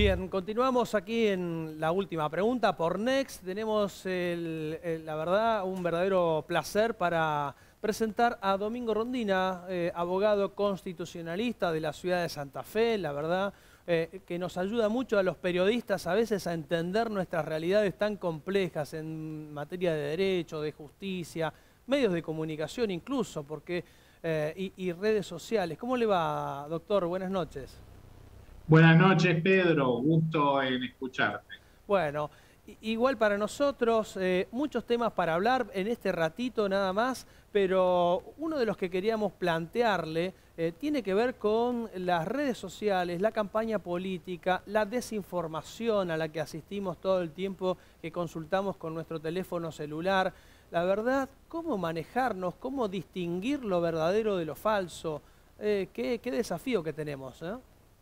Bien, continuamos aquí en la última pregunta por Next. Tenemos, la verdad, un verdadero placer para presentar a Domingo Rondina, abogado constitucionalista de la ciudad de Santa Fe, la verdad, que nos ayuda mucho a los periodistas a veces a entender nuestras realidades tan complejas en materia de derecho, de justicia, medios de comunicación incluso, porque, y redes sociales. ¿Cómo le va, doctor? Buenas noches. Buenas noches, Pedro. Gusto en escucharte. Bueno, igual para nosotros, muchos temas para hablar en este ratito nada más, pero uno de los que queríamos plantearle tiene que ver con las redes sociales, la campaña política, la desinformación a la que asistimos todo el tiempo que consultamos con nuestro teléfono celular. La verdad, cómo manejarnos, cómo distinguir lo verdadero de lo falso. Qué desafío que tenemos, ¿eh?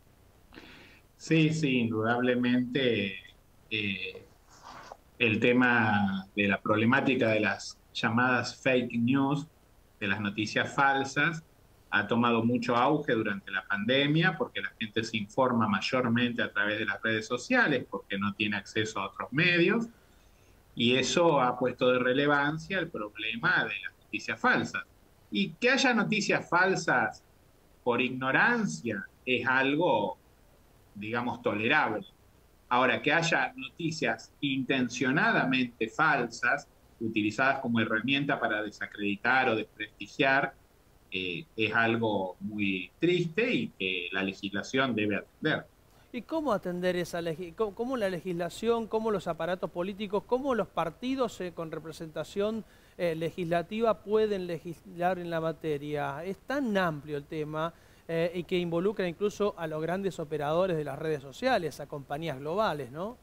Sí, sí, indudablemente eh, el tema de la problemática de las llamadas fake news, de las noticias falsas, ha tomado mucho auge durante la pandemia porque la gente se informa mayormente a través de las redes sociales porque no tiene acceso a otros medios y eso ha puesto de relevancia el problema de las noticias falsas. Y que haya noticias falsas por ignorancia es algo, digamos, tolerable. Ahora, que haya noticias intencionadamente falsas, utilizadas como herramienta para desacreditar o desprestigiar, es algo muy triste y que la legislación debe atender. ¿Y cómo atender cómo la legislación, cómo los aparatos políticos, cómo los partidos con representación legislativa pueden legislar en la materia? Es tan amplio el tema y que involucra incluso a los grandes operadores de las redes sociales, a compañías globales, ¿no?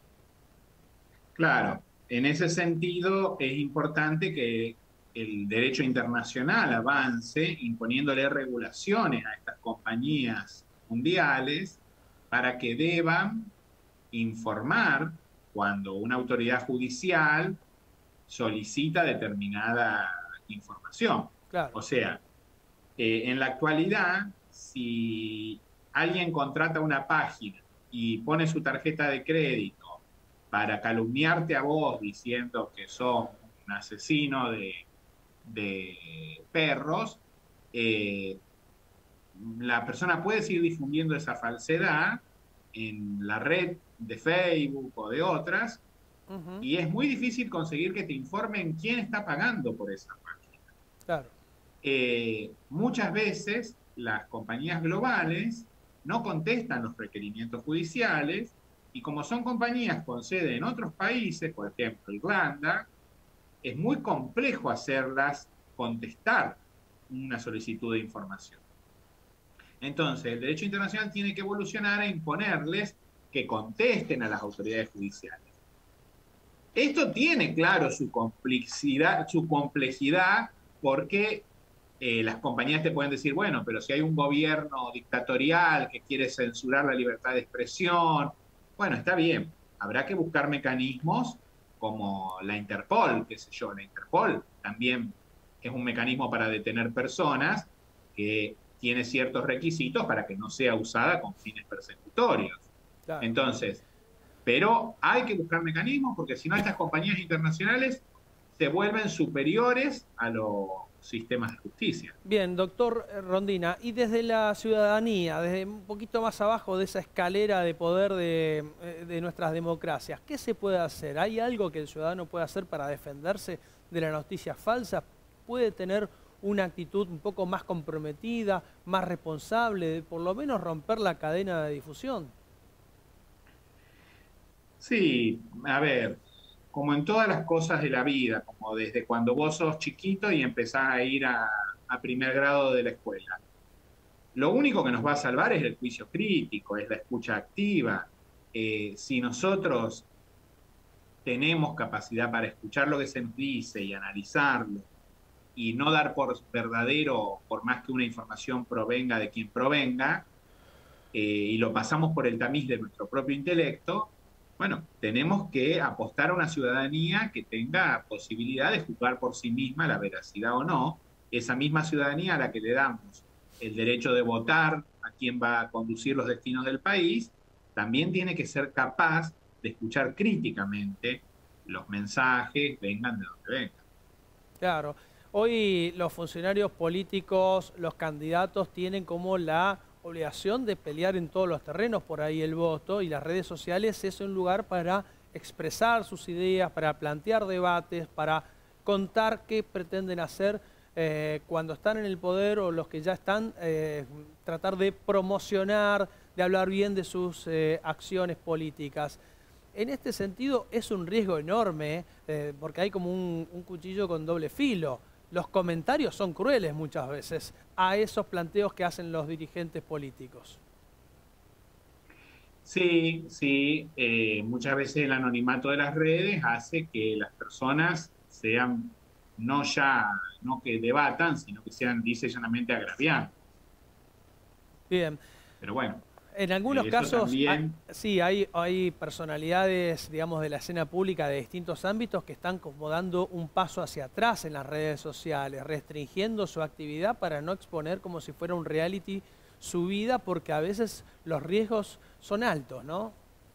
Claro, en ese sentido es importante que el derecho internacional avance imponiéndole regulaciones a estas compañías mundiales para que deban informar cuando una autoridad judicial solicita determinada información. Claro. O sea, en la actualidad, si alguien contrata una página y pone su tarjeta de crédito para calumniarte a vos diciendo que sos un asesino de perros, eh, la persona puede seguir difundiendo esa falsedad en la red de Facebook o de otras, Ujú. y es muy difícil conseguir que te informen quién está pagando por esa página. Claro. Muchas veces las compañías globales no contestan los requerimientos judiciales y como son compañías con sede en otros países, por ejemplo Irlanda, es muy complejo hacerlas contestar una solicitud de información. Entonces, el derecho internacional tiene que evolucionar a imponerles que contesten a las autoridades judiciales. Esto tiene, claro, su complejidad porque las compañías te pueden decir, bueno, pero si hay un gobierno dictatorial que quiere censurar la libertad de expresión, bueno, está bien, habrá que buscar mecanismos como la Interpol, qué sé yo, la Interpol también es un mecanismo para detener personas que tiene ciertos requisitos para que no sea usada con fines persecutorios. Claro. Entonces, pero hay que buscar mecanismos porque si no estas compañías internacionales se vuelven superiores a los sistemas de justicia. Bien, doctor Rondina, y desde la ciudadanía, desde un poquito más abajo de esa escalera de poder de nuestras democracias, ¿qué se puede hacer? ¿Hay algo que el ciudadano puede hacer para defenderse de las noticias falsas? ¿Puede tener una actitud un poco más comprometida, más responsable, de por lo menos romper la cadena de difusión? Sí, a ver, como en todas las cosas de la vida, como desde cuando vos sos chiquito y empezás a ir a primer grado de la escuela. Lo único que nos va a salvar es el juicio crítico, es la escucha activa. Si nosotros tenemos capacidad para escuchar lo que se nos dice y analizarlo y no dar por verdadero, por más que una información provenga de quien provenga, y lo pasamos por el tamiz de nuestro propio intelecto, bueno, tenemos que apostar a una ciudadanía que tenga posibilidad de juzgar por sí misma la veracidad o no, esa misma ciudadanía a la que le damos el derecho de votar a quién va a conducir los destinos del país, también tiene que ser capaz de escuchar críticamente los mensajes, vengan de donde vengan. Claro. Hoy los funcionarios políticos, los candidatos tienen como la obligación de pelear en todos los terrenos por ahí el voto, y las redes sociales es un lugar para expresar sus ideas, para plantear debates, para contar qué pretenden hacer cuando están en el poder, o los que ya están, tratar de promocionar, de hablar bien de sus acciones políticas. En este sentido es un riesgo enorme, porque hay como un cuchillo con doble filo. Los comentarios son crueles muchas veces a esos planteos que hacen los dirigentes políticos. Sí, sí, muchas veces el anonimato de las redes hace que las personas sean, no ya, no que debatan, sino que sean lisa y llanamente agraviadas. Bien. Pero bueno, En algunos eso casos, también, sí, hay personalidades, digamos, de la escena pública de distintos ámbitos que están como dando un paso hacia atrás en las redes sociales, restringiendo su actividad para no exponer como si fuera un reality su vida, porque a veces los riesgos son altos, ¿no?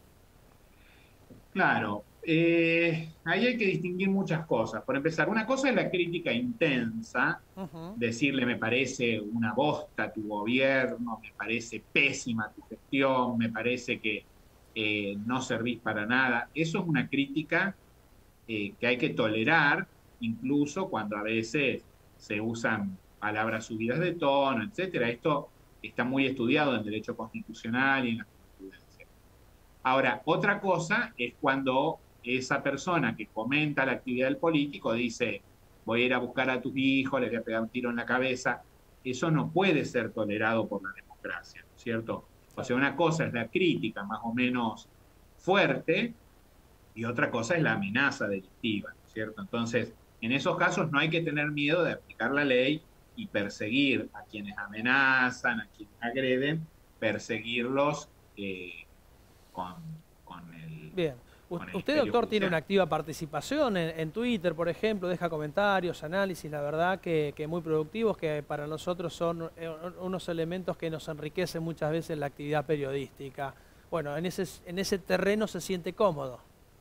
claro, ahí hay que distinguir muchas cosas. Por empezar, una cosa es la crítica intensa, Ujú. decirle me parece una bosta tu gobierno, me parece pésima tu gestión, me parece que no servís para nada. Eso es una crítica que hay que tolerar, incluso cuando a veces se usan palabras subidas de tono, etcétera. Esto está muy estudiado en derecho constitucional y en la jurisprudencia. Ahora, otra cosa es cuando esa persona que comenta la actividad del político dice, voy a ir a buscar a tus hijos, les voy a pegar un tiro en la cabeza. Eso no puede ser tolerado por la democracia, ¿no es cierto? O sea, una cosa es la crítica más o menos fuerte y otra cosa es la amenaza delictiva, ¿no es cierto? Entonces, en esos casos no hay que tener miedo de aplicar la ley y perseguir a quienes amenazan, a quienes agreden, perseguirlos con, con Bien. con el Usted, imperio doctor, tiene una judicial. activa participación en Twitter, por ejemplo, deja comentarios, análisis, la verdad que muy productivos, que para nosotros son unos elementos que nos enriquecen muchas veces la actividad periodística. Bueno, en ese terreno se siente cómodo.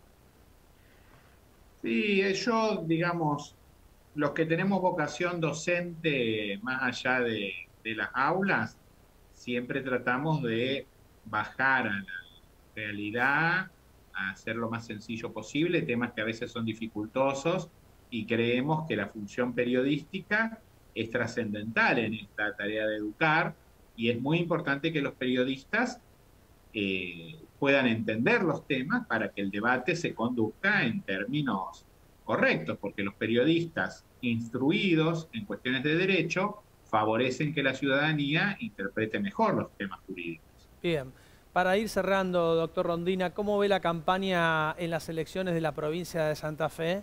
Sí, yo, digamos, los que tenemos vocación docente más allá de las aulas, siempre tratamos de bajar a la realidad, a hacer lo más sencillo posible, temas que a veces son dificultosos, y creemos que la función periodística es trascendental en esta tarea de educar, y es muy importante que los periodistas puedan entender los temas para que el debate se conduzca en términos correctos, porque los periodistas instruidos en cuestiones de derecho favorecen que la ciudadanía interprete mejor los temas jurídicos. Bien. Para ir cerrando, doctor Rondina, ¿cómo ve la campaña en las elecciones de la provincia de Santa Fe?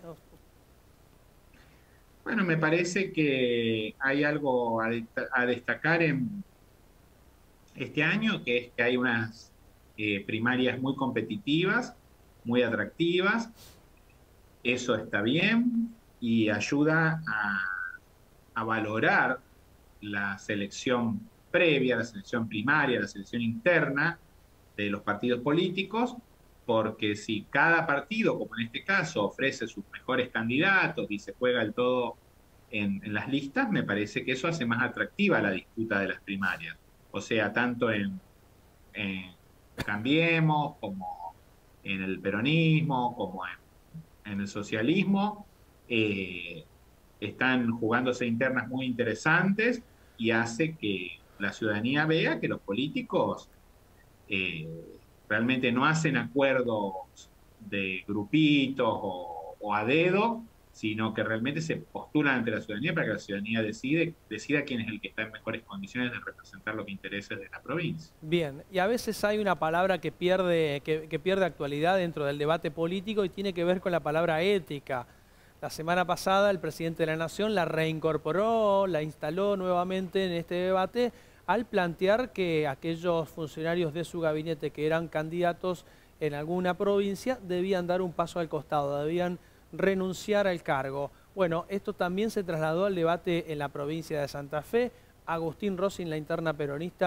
Bueno, me parece que hay algo a destacar en este año, que es que hay unas primarias muy competitivas, muy atractivas. Eso está bien y ayuda a valorar la selección previa, la selección primaria, la selección interna de los partidos políticos, porque si cada partido, como en este caso, ofrece sus mejores candidatos y se juega el todo en las listas, me parece que eso hace más atractiva la disputa de las primarias. O sea, tanto en Cambiemos, como en el peronismo, como en el socialismo, eh, están jugándose internas muy interesantes y hace que la ciudadanía vea que los políticos eh, realmente no hacen acuerdos de grupitos o a dedo, sino que realmente se postulan ante la ciudadanía para que la ciudadanía decida quién es el que está en mejores condiciones de representar los intereses de la provincia. Bien, y a veces hay una palabra que pierde actualidad dentro del debate político, y tiene que ver con la palabra ética. La semana pasada el presidente de la Nación la reincorporó, la instaló nuevamente en este debate, al plantear que aquellos funcionarios de su gabinete que eran candidatos en alguna provincia debían dar un paso al costado, debían renunciar al cargo. Bueno, esto también se trasladó al debate en la provincia de Santa Fe. Agustín Rossi, en la interna peronista,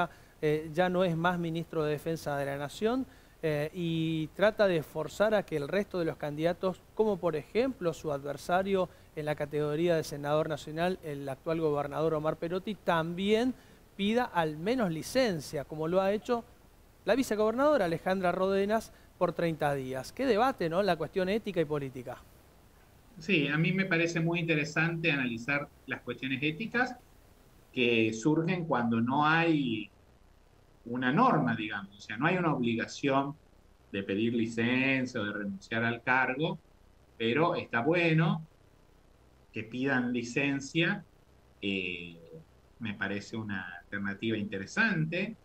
ya no es más ministro de Defensa de la Nación y trata de forzar a que el resto de los candidatos, como por ejemplo su adversario en la categoría de senador nacional, el actual gobernador Omar Perotti, también pida al menos licencia, como lo ha hecho la vicegobernadora Alejandra Ródenas por 30 días. Qué debate, ¿no? La cuestión ética y política. Sí, a mí me parece muy interesante analizar las cuestiones éticas que surgen cuando no hay una norma, digamos, o sea, no hay una obligación de pedir licencia o de renunciar al cargo, pero está bueno que pidan licencia, eh, me parece una alternativa interesante.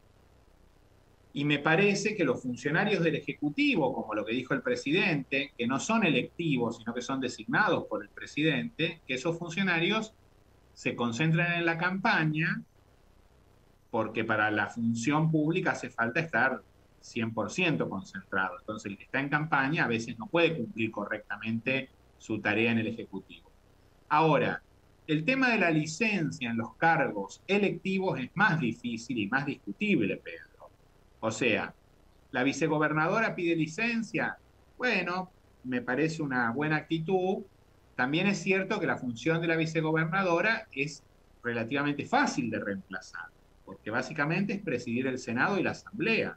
Y me parece que los funcionarios del Ejecutivo, como lo que dijo el presidente, que no son electivos, sino que son designados por el presidente, que esos funcionarios se concentren en la campaña, porque para la función pública hace falta estar 100% concentrado. Entonces, el que está en campaña a veces no puede cumplir correctamente su tarea en el Ejecutivo. Ahora, el tema de la licencia en los cargos electivos es más difícil y más discutible, Pedro. O sea, la vicegobernadora pide licencia. Bueno, me parece una buena actitud. También es cierto que la función de la vicegobernadora es relativamente fácil de reemplazar, porque básicamente es presidir el Senado y la Asamblea.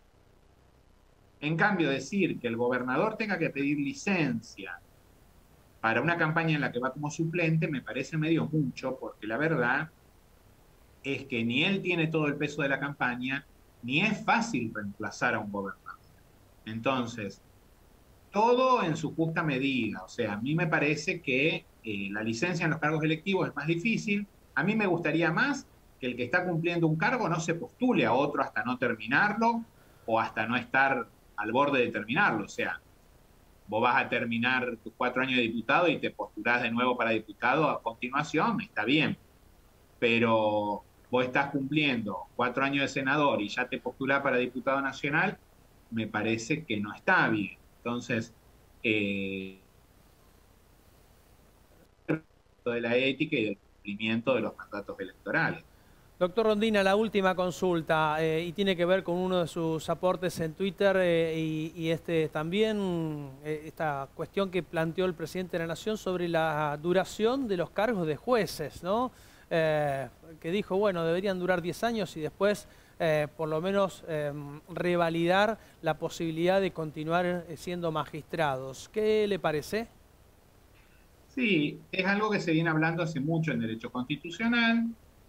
En cambio, decir que el gobernador tenga que pedir licencia para una campaña en la que va como suplente me parece medio mucho, porque la verdad es que ni él tiene todo el peso de la campaña, ni es fácil reemplazar a un gobernador. Entonces, todo en su justa medida. O sea, a mí me parece que la licencia en los cargos electivos es más difícil. A mí me gustaría más que el que está cumpliendo un cargo no se postule a otro hasta no terminarlo o hasta no estar al borde de terminarlo. O sea, vos vas a terminar tus 4 años de diputado y te postulás de nuevo para diputado a continuación, está bien. Pero vos estás cumpliendo 4 años de senador y ya te postulás para diputado nacional, me parece que no está bien. Entonces, de la ética y del cumplimiento de los mandatos electorales. Doctor Rondina, la última consulta y tiene que ver con uno de sus aportes en Twitter y también esta cuestión que planteó el presidente de la Nación sobre la duración de los cargos de jueces, ¿no? Que dijo, bueno, deberían durar 10 años y después por lo menos revalidar la posibilidad de continuar siendo magistrados. ¿Qué le parece? Sí, es algo que se viene hablando hace mucho en derecho constitucional.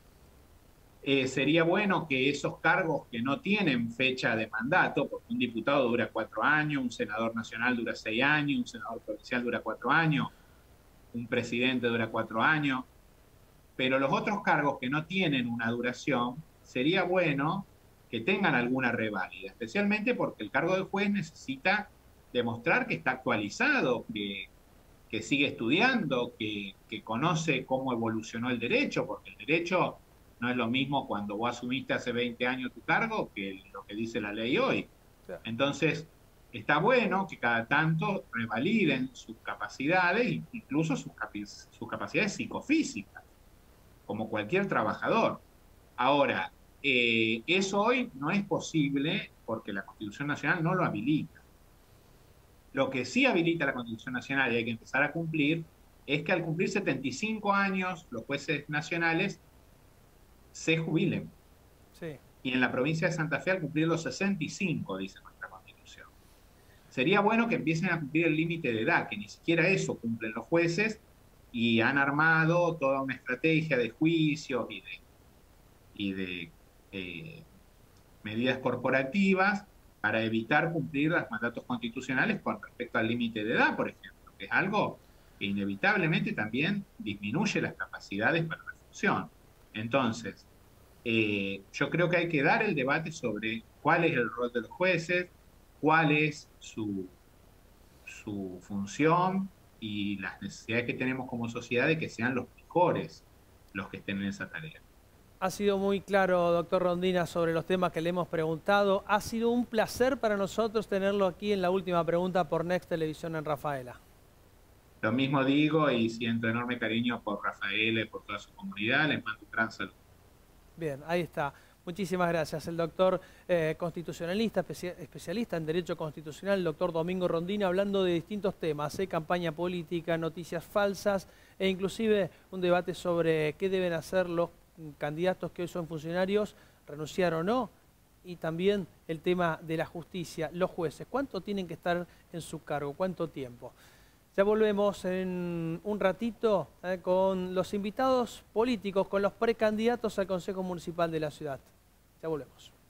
Sería bueno que esos cargos que no tienen fecha de mandato, porque un diputado dura 4 años, un senador nacional dura 6 años, un senador provincial dura 4 años, un presidente dura 4 años, pero los otros cargos que no tienen una duración, sería bueno que tengan alguna reválida, especialmente porque el cargo de juez necesita demostrar que está actualizado, que sigue estudiando, que conoce cómo evolucionó el derecho, porque el derecho no es lo mismo cuando vos asumiste hace 20 años tu cargo que lo que dice la ley hoy. Entonces, está bueno que cada tanto revaliden sus capacidades, incluso sus capacidades psicofísicas, como cualquier trabajador. Ahora, eso hoy no es posible porque la Constitución Nacional no lo habilita. Lo que sí habilita la Constitución Nacional y hay que empezar a cumplir es que al cumplir 75 años los jueces nacionales se jubilen. Sí. Y en la provincia de Santa Fe al cumplir los 65, dice nuestra Constitución. Sería bueno que empiecen a cumplir el límite de edad, que ni siquiera eso cumplen los jueces y han armado toda una estrategia de juicios y de medidas corporativas para evitar cumplir los mandatos constitucionales con respecto al límite de edad, por ejemplo, que es algo que inevitablemente también disminuye las capacidades para la función. Entonces, yo creo que hay que dar el debate sobre cuál es el rol de los jueces, cuál es su función y las necesidades que tenemos como sociedad de que sean los mejores los que estén en esa tarea. Ha sido muy claro, doctor Rondina, sobre los temas que le hemos preguntado. Ha sido un placer para nosotros tenerlo aquí en la última pregunta por Next Televisión en Rafaela. Lo mismo digo y siento enorme cariño por Rafaela y por toda su comunidad. Les mando un gran saludo. Bien, ahí está. Muchísimas gracias. El doctor constitucionalista, especialista en Derecho Constitucional, el doctor Domingo Rondina, hablando de distintos temas, campaña política, noticias falsas e inclusive un debate sobre qué deben hacer los candidatos que hoy son funcionarios, renunciar o no, y también el tema de la justicia, los jueces, ¿cuánto tienen que estar en su cargo? ¿Cuánto tiempo? Ya volvemos en un ratito con los invitados políticos, con los precandidatos al Consejo Municipal de la ciudad. Ya volvemos.